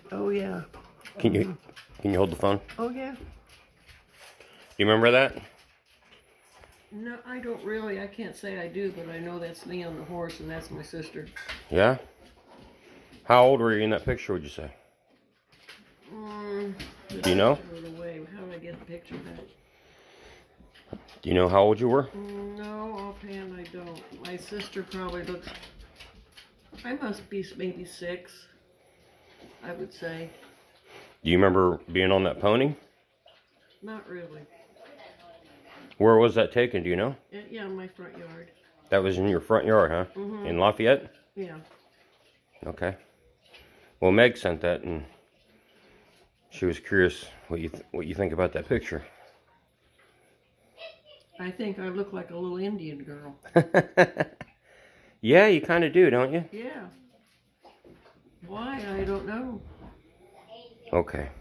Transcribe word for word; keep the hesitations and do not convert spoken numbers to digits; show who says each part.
Speaker 1: Oh, yeah.
Speaker 2: Can you can you hold the phone?
Speaker 1: Oh, yeah.
Speaker 2: You remember that?
Speaker 1: No, I don't really. I can't say I do, but I know that's me on the horse, and that's my sister.
Speaker 2: Yeah? How old were you in that picture, would you say?
Speaker 1: Mm,
Speaker 2: Do you know?
Speaker 1: Away. How did I get the picture back?
Speaker 2: Do you know how old you were?
Speaker 1: Mm, no, offhand I don't. My sister probably looks... I must be maybe six, I would say.
Speaker 2: Do you remember being on that pony?
Speaker 1: Not really.
Speaker 2: Where was that taken, do you know?
Speaker 1: Uh, yeah, in my front yard.
Speaker 2: That was in your front yard, huh?
Speaker 1: Mm-hmm.
Speaker 2: In Lafayette?
Speaker 1: Yeah.
Speaker 2: Okay. Well, Meg sent that, and she was curious what you th what you think about that picture.
Speaker 1: I think I look like a little Indian girl.
Speaker 2: Yeah, you kind of do, don't you?
Speaker 1: Yeah. Why? I don't know.
Speaker 2: Okay.